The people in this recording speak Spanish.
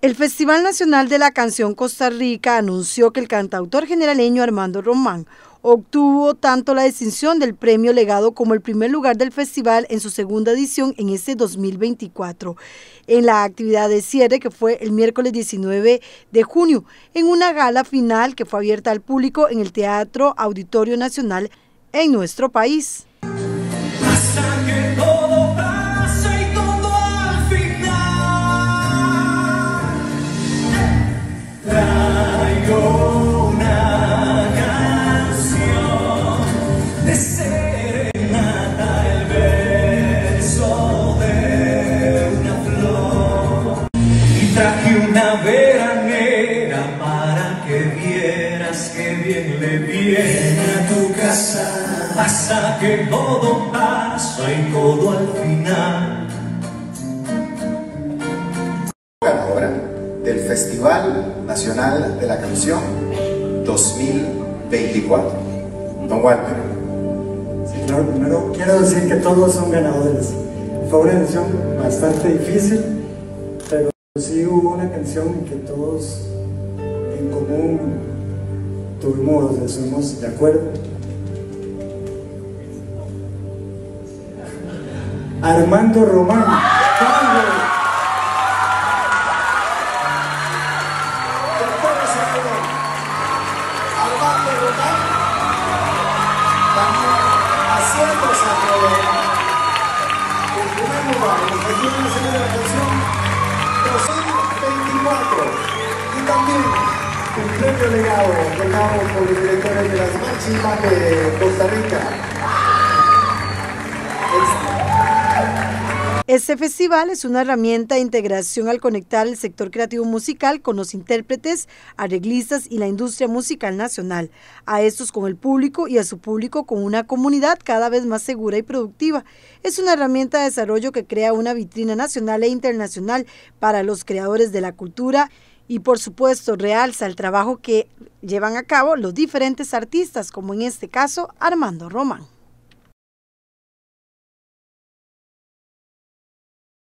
El Festival Nacional de la Canción Costa Rica anunció que el cantautor generaleño Armando Román obtuvo tanto la distinción del Premio Legado como el primer lugar del festival en su segunda edición en este 2024, en la actividad de cierre que fue el miércoles 19 de junio, en una gala final que fue abierta al público en el Teatro Auditorio Nacional en nuestro país. Una veranera para que vieras que bien le viene a tu casa. Pasa que todo pasa y todo al final. Ganadora del Festival Nacional de la Canción 2024. Don Walter. Sí, claro, primero quiero decir que todos son ganadores. Fue una edición bastante difícil, pero sí hubo una canción que todos en común estuvimos de acuerdo. Armando Román. Armando Román, también haciéndose acreedor en primer lugar en el Festival Nacional de la Canción 2024 y también el premio legado por los directores de las máximas de Costa Rica. Este festival es una herramienta de integración al conectar el sector creativo musical con los intérpretes, arreglistas y la industria musical nacional, a estos con el público y a su público con una comunidad cada vez más segura y productiva. Es una herramienta de desarrollo que crea una vitrina nacional e internacional para los creadores de la cultura y, por supuesto, realza el trabajo que llevan a cabo los diferentes artistas, como en este caso Armando Román.